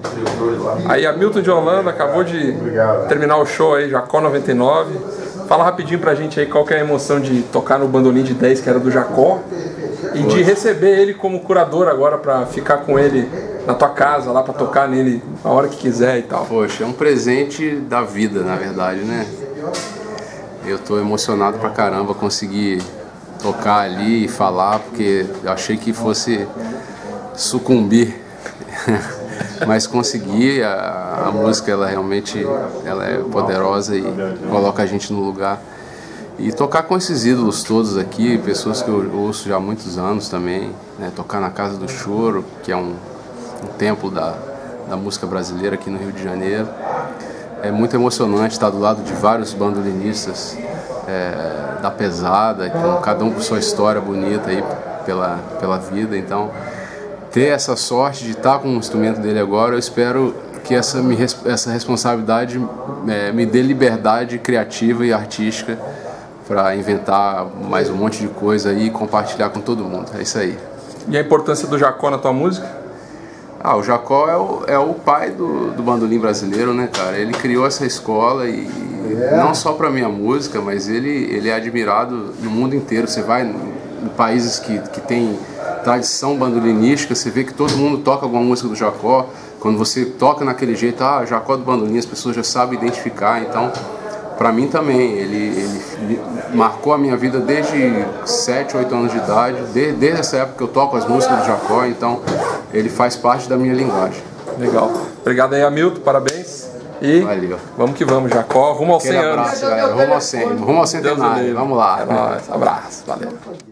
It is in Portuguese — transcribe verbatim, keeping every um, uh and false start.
Aí, Hamilton de Holanda acabou de terminar o show aí, Jacó noventa e nove. Fala rapidinho pra gente aí qual que é a emoção de tocar no bandolim de dez, que era do Jacó, e de receber ele como curador agora pra ficar com ele na tua casa, lá pra tocar nele a hora que quiser e tal. Poxa, é um presente da vida, na verdade, né? Eu tô emocionado pra caramba conseguir tocar ali e falar, porque eu achei que fosse sucumbir, mas consegui. A, a música, ela realmente ela é poderosa e coloca a gente no lugar. E tocar com esses ídolos todos aqui, pessoas que eu ouço já há muitos anos também, né? Tocar na Casa do Choro, que é um, um templo da, da música brasileira aqui no Rio de Janeiro. É muito emocionante estar do lado de vários bandolinistas é, da pesada, com cada um com sua história bonita aí pela, pela vida. Então, ter essa sorte de estar com o instrumento dele agora, eu espero que essa, me, essa responsabilidade é, me dê liberdade criativa e artística para inventar mais um monte de coisa aí e compartilhar com todo mundo. É isso aí. E a importância do Jacó na tua música? Ah, o Jacó é o, é o pai do, do bandolim brasileiro, né, cara? Ele criou essa escola e não só para minha música, mas ele, ele é admirado no mundo inteiro. Você vai em países que, que tem tradição bandolinística, você vê que todo mundo toca alguma música do Jacó. Quando você toca naquele jeito, ah, Jacó do bandolim, as pessoas já sabem identificar. Então, para mim também, ele, ele marcou a minha vida desde sete, oito anos de idade. Desde, desde essa época que eu toco as músicas do Jacó, então ele faz parte da minha linguagem. Legal. Obrigado aí, Hamilton, parabéns. E valeu. Vamos que vamos, Jacó, rumo aos cem anos. Abraço, galera. Rumo ao cem, rumo ao centenário. Vamos lá. É nóis. Abraço, valeu.